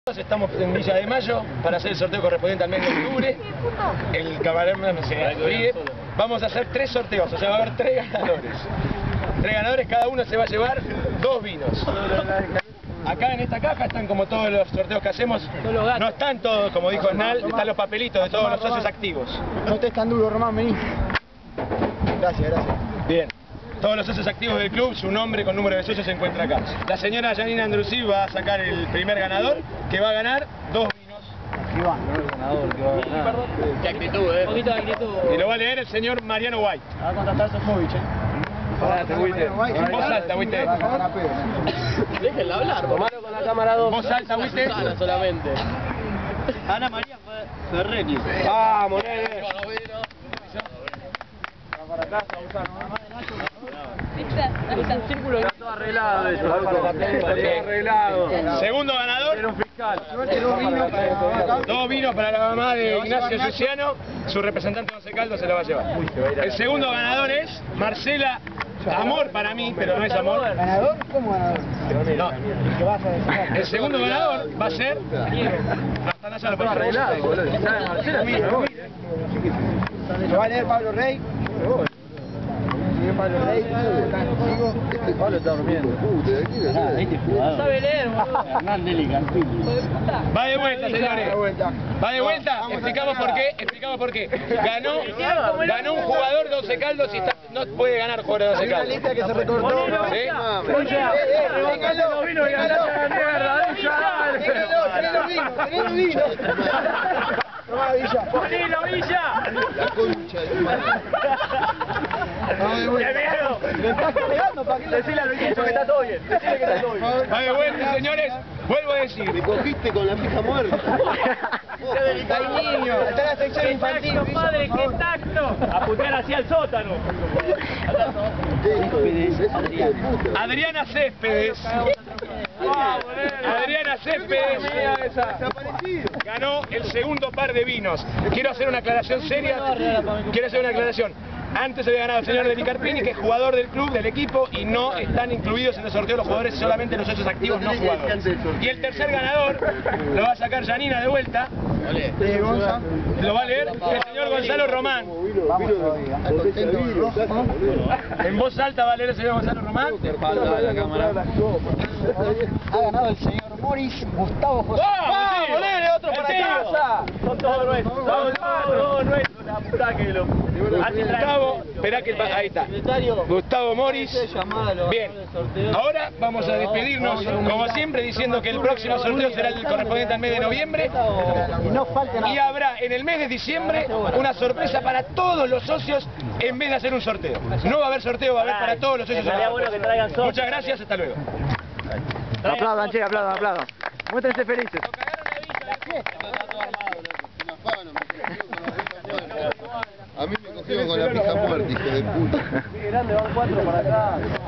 Estamos en Villa de Mayo para hacer el sorteo correspondiente al mes de octubre. El camarón se ríe. Vamos a hacer 3 sorteos, o sea, va a haber 3 ganadores. 3 ganadores, cada uno se va a llevar 2 vinos. Acá en esta caja están como todos los sorteos que hacemos. No están todos, como dijo Hernán, están los papelitos de todos los socios activos. No estés tan duro, Román, vení. Gracias. Bien. Todos los socios activos del club, su nombre con número de socios se encuentra acá. La señora Janina Andrusí va a sacar el primer ganador, que va a ganar 2 vinos. Iván, el ganador que va a ganar. Qué actitud, un poquito de actitud. Y lo va a leer el señor Mariano White. Va a contratar Sofovich, Parate, Witte. Voz alta, Witte. Déjenla hablar, Romano con la cámara 2. Voz alta, Witte. Susana solamente. Ana María Ferretti. Vamos, nene. Para acá, Susana. Es un círculo que está todo arreglado eso. Todo arreglado. Segundo ganador. Era un fiscal. 2 vinos para la mamá de Ignacio Luciano. Su representante José Caldo se lo va a llevar. El segundo ganador es Marcela Amor para mí, pero no es amor. ¿Ganador? ¿Cómo ganador? No. ¿Qué vas a decir? El segundo ganador va a ser hasta allá lo Todo arreglado, boludo. Si sabe Marcela, sí, me voy. ¿Lo va a leer Pablo Rey? Pablo Rey, Pablo está durmiendo. No sabe leer, boludo. Hernán Deli Campilli. Va de vuelta, señores. Va de vuelta. Explicamos por qué. Ganó un jugador de Once Caldos y no puede ganar jugador de Once Una Caldos. lista que se recortó. Los vinos y hablaste a la mierda. Tenelo vino. Tomá, Villa. ¡Ponilo, Villa! La concha de tu madre. ¡Qué miedo! ¿Le estás cargando para que le Decile a Luisito que está todo bien. Decile que está todo bien. Va de vuelta, señores. Vuelvo a decir. Me cogiste con la pija muerta. Hay niños. Está en la sección infantil. ¡Qué tacto, padre, qué tacto! A putear hacia el sótano. Adriana Céspedes. Adriana Céspedes ganó el segundo par de vinos. Quiero hacer una aclaración seria. Antes había ganado el señor Deli Carpini, que es jugador del club, del equipo, y no están incluidos en el sorteo los jugadores, solamente los socios activos no jugadores. Y el tercer ganador lo va a sacar Janina de vuelta. Lo va a leer el señor Gonzalo Román. En voz alta va a leer el señor Gonzalo Román. Ha ganado el señor Morris Gustavo José. ¡Vamos, nene, otro para casa! Son todos nuestros. Son todos nuestros. La puta que lo... Gustavo, esperá que ahí está. Gustavo Morris. Bien, ahora vamos a despedirnos, como siempre, diciendo que el próximo sorteo será el correspondiente al mes de noviembre. Y habrá en el mes de diciembre una sorpresa para todos los socios en vez de hacer un sorteo. No va a haber sorteo, va a haber para todos los socios. Muchas gracias, hasta luego. Aplaudan, che, aplaudan. Muéstrense felices. A mí me cogieron con la pija muerta, hijo de puta. Grande, van 4 para acá.